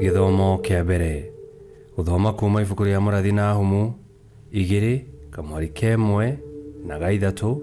Githomo kia mbere. Guthoma kuma ibuku ria murathi NAHUM 2:1 na 3,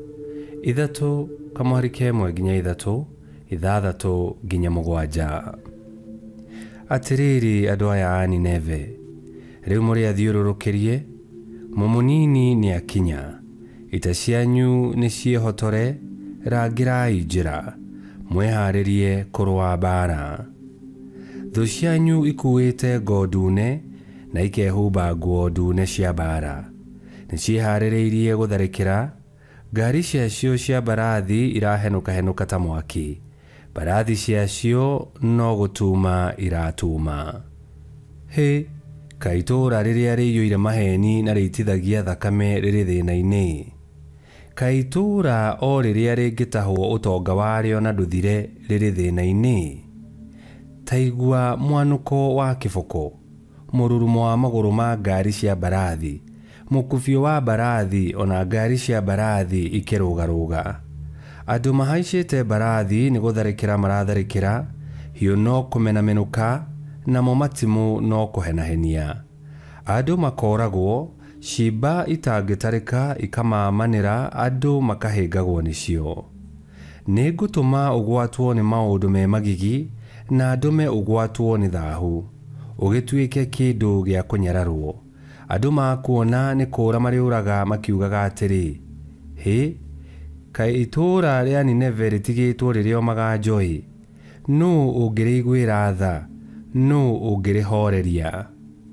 3:1 nginya 3, 6 nginya 7. Atiriri andu aya a Nineve, riu muri athiururukirie, mumunini ni akinya, ita cianyu ni ciehotore, rangirai njira, mweharirie kurua mbara. Thu cianyu ikuite ngo ndune na ikehumba nguo ndune cia mbara, ni ciharĩrĩirie gutharĩkĩra. Ngari ciacio cia mbarathi irahenuka ta mwaki, mbarathi ciacio no gutuma iratuma. He, kaitura rĩrĩa rĩiyũire maheni na rĩitithagia thakame rĩrĩ thĩna-inĩ. Kaitura o rĩrĩa rĩngĩtahwo ũtonga warĩo na ndũthire rĩrĩ thĩna-inĩ. Taigua mwanuko wa kĩboko, mũrurumo wa magũrũ ma ngari cia mbarathi, mukufio wa mbarathi ona ngari cia mbarathi ikĩrũgarũga. Andũ mahaicĩte mbarathi nĩ gũtharĩkĩra maratharĩkĩra, hiũ no kũmenamenũka, namo matimũ no kũhenahenia. Andũ makoragwo, ciimba itangĩtarĩka ikamamanĩra, andũ makahĩngagwo nĩcio. Nĩ ngũtũma ũgwatwo nĩ maũndũ me magigi, na ndũme ũgwatwo nĩ thaahu, ũgĩtuĩke kĩndũ gĩa kũnyararwo. Andũ makuona nĩ kũũra marĩũraga makiugaga atĩrĩ, hĩ, kaĩ itũũra rĩa Nineve rĩtigĩtwo rĩrĩomaga njoĩ? Nũũ ũngĩrĩiguĩra tha? Nũũ ũngĩrĩhoreria?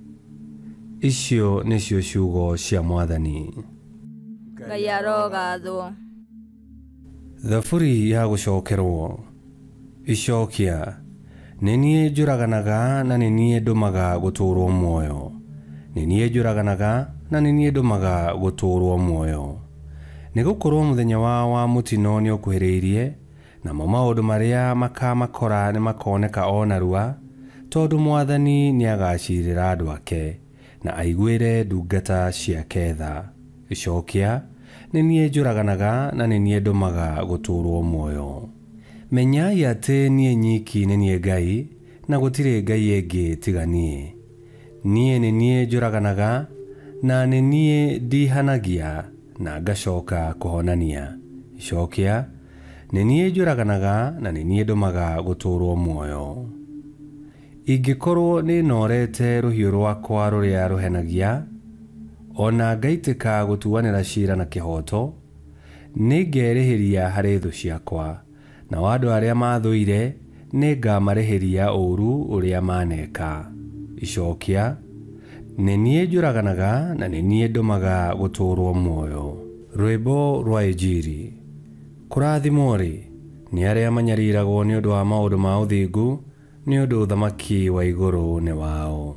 Icio nĩcio ciugo cia Mwathani. Ngai arogathwo. Thaburi ya gũcokerwo. Icokia. Nĩ niĩ njũraganaga na nĩ niĩ ndũmaga gũtũũrwo muoyo. Nĩ niĩ njũraganaga na nĩ niĩ ndũmaga gũtũũrwo muoyo. Nĩ gũkorwo mũthenya wa mũtino nĩ ũkuhĩrĩirie, namo maũndũ marĩa makamakora nĩ makoneka o narua, tondũ Mwathani nĩ agacirĩra andũ ake, na aiguĩre ndungata ciake tha. Icokia. Nĩ niĩ njũraganaga na nĩ niĩ ndũmaga gũtũũrwo muoyo. Menyai atĩ niĩ nyiki nĩ niĩ Ngai, na gũtirĩ Ngai ĩngĩ tiga niĩ. Niĩ nĩ niĩ njũraganaga, na nĩ niĩ ndihanagia, na ngacoka kũhonania. Icokia. Nĩ niĩ njũraganaga na nĩ niĩ ndũmaga gũtũũrwo muoyo. Ingĩkorwo nĩ norete rũhiũ rwakwa rũrĩa rũhenagia, ona ngaitĩka gũtuanĩra ciira na kĩhoto, nĩ ngerĩhĩria harĩ thũ ciakwa, na andũ arĩa mathũire nĩ ngamarĩhĩria ũũru ũrĩa maneka. Icokia. Nĩ niĩ njũraganaga na nĩ niĩ ndũmaga gũtũũrwo muoyo. Rwĩmbo rwa Injiri. Kũrathimwo-rĩ nĩ arĩa manyariragwo nĩ ũndũ wa maũndũ ma ũthingu, nĩ ũndũ ũthamaki wa igũrũ nĩ wao.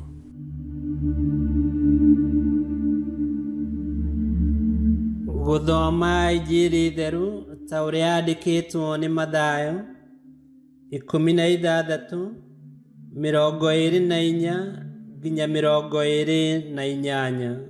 Gũthoma Injiri theru ta ũrĩa yandĩkĩtwo nĩ Mathayo 16:24 nginya 28.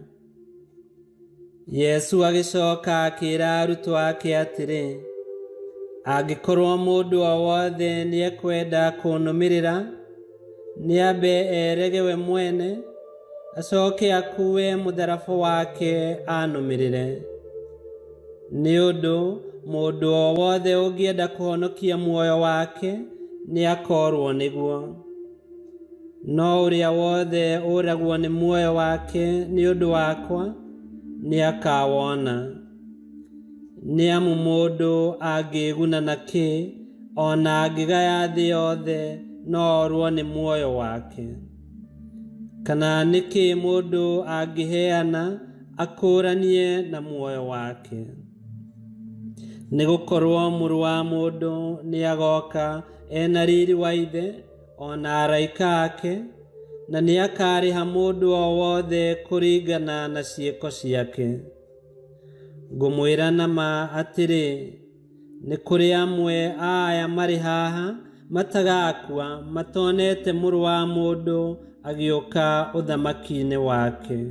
Yesu agĩcoka akĩĩra arutwo ake atĩrĩ, angĩkorwo mũndũ o wothe nĩ ekwenda kũnũmĩrĩra, nĩambe erege we mwene, acoke akuue mũtharaba wake anũmĩrĩre. Nĩ ũndũ mũndũ o wothe ũngĩenda kũhonokia muoyo wake nĩ akorwo nĩguo, no ũrĩa wothe ũragwo nĩ muoyo wake nĩ ũndũ wakwa nĩ akawona. Nĩ amu mũndũ angĩguna na kĩ, ona angĩgaya thĩ yothe no orwo nĩ muoyo wake? Kana nĩ kĩ mũndũ angĩheana akũranie na muoyo wake? Nĩ gũkorwo Mũrũ wa Mũndũ nĩ agoka ena riri wa Ithe ona araika ake, na nĩ akarĩha mũndũ o wothe kũringana na ciĩko ciake. Ngũmwĩra na ma atĩrĩ, nĩ kũrĩ amwe aya marĩ haha matagakua matonete Mũrũ wa Mũndũ agĩũka ũthamaki-inĩ wake.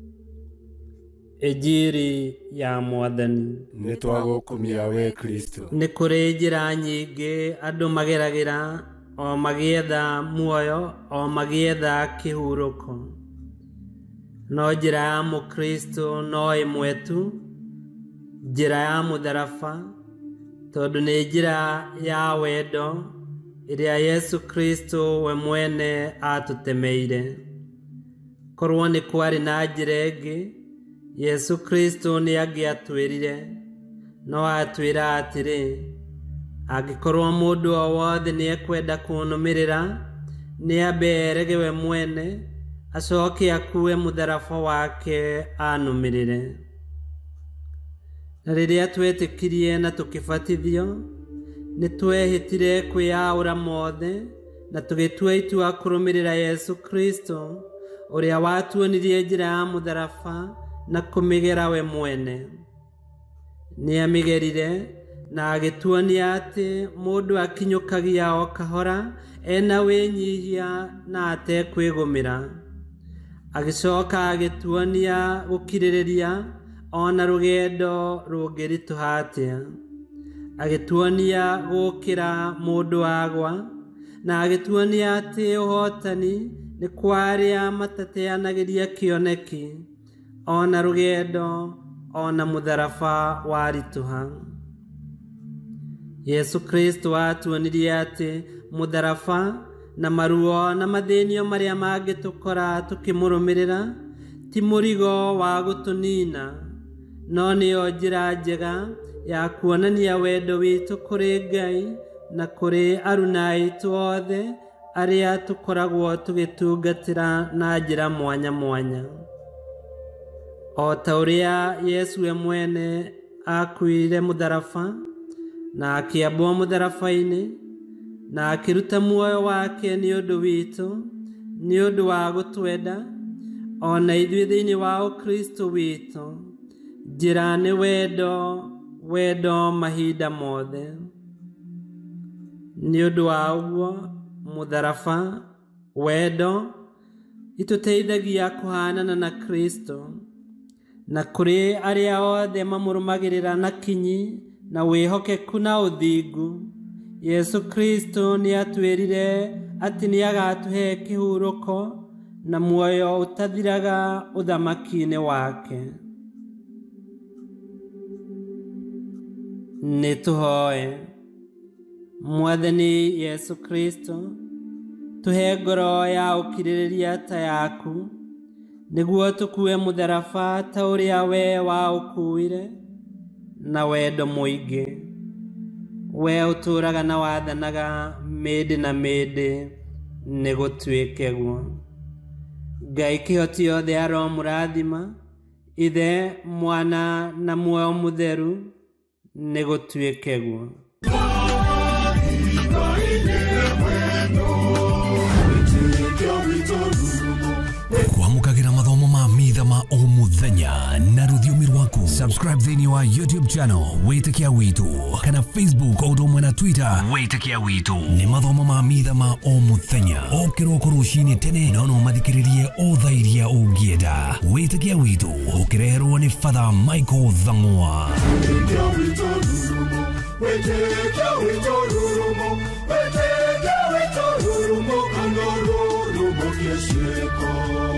Injiri ya Mwathani. Nĩ twagũkumia we Kristo. Nĩ kũrĩ njĩra nyingĩ andũ mageragĩra o magietha muoyo o magietha kihuroko no njira ya mukristo no imwe tu njira ya mutharaba tondu ni njira ya wendo iria Yesu Kristo we mwene atutemeire korwo ni kwari na njira ingi Yesu Kristo ni angiatwirire no atwira atiri angikorwo mundu o wothe ni ekwenda kunumirira ni amberege we mwene acoke akue mutharaba wake anumirire na riria twetikirie na tukibatithio ni twehitire kwiaura mothe na tugitua itua kurumirira Yesu Kristo uria watuonirie njira ya mutharaba na kumigera we mwene ni amigerire na agituonia ati mundu akinyukagia o kahora ena winyihia na atekwigumira agicoka agituonia gukiririria ona rugendo rungirituha atia agituonia gukira mundu agwa na agituonia ati uhotani ni kwaria matateanagiria kioneki ona rugendo ona mutharaba warituha Yesu Kristo atuonirie ati mutharaba na maruo na mathenio maria mangitukora tukimurumirira ti murigo wa gutunina no niyo njira njega ya kuonania wendo witu kuri Ngai na kuri aruna aitu othe aria tukoragwo tugitungatira na njira mwanya mwanya o ta uria Yesu we mwene akuire mutharaba na akiambwo mutharabaini na akiruta muoyo wake ni undu witu ni undu wa gutwenda ona ithuĩ thĩinĩ wa Ukristo witu njĩra nĩ wendo mahinda mothe nĩ ũndũ wa ũguo mutharaba wendo ituteithagia kuhanana na Kristo na kuri aria othe mamurumagirira na kinyi na wihokeku na uthingu Yesu Kristo ni atwirire ati ni agatuhe kihuroko na muoyo utathiraga uthamaki-inĩ wake nituhoe Mwathani Yesu Kristo tuhe ngoro ya ukiririria ta yaku niguo tukue mutharaba ta uria we wa ukuire na wendo muingi we uturaga na wathanaga mĩndĩ na mĩndĩ nĩ gũtuĩke guo Ngai kĩhoti yothe aromũrathima Ithe Mwana na Muoyo Mũtheru nĩ gũtuĩke guo Kuamũkagĩra mathomo ma Mitha ma o mũthenya na rũthiomi rwaku. Subscribe thĩinĩ wa YouTube channel Witikia Witu kana Facebook o ũndũ ũmwe na Twitter Witikia Witu. Nĩ mathomo ma Mitha ma o mũthenya o kĩroko rũcinĩ tene na no mathikĩrĩrie o thaa iria ũngĩenda. Witikia Witu ũkĩreherwo nĩ Father Michael Thang'wa. Witikia Witu rurumo, Witikia Witu rurumo, Witikia Witu rurumo, kando rurumo kiesheko.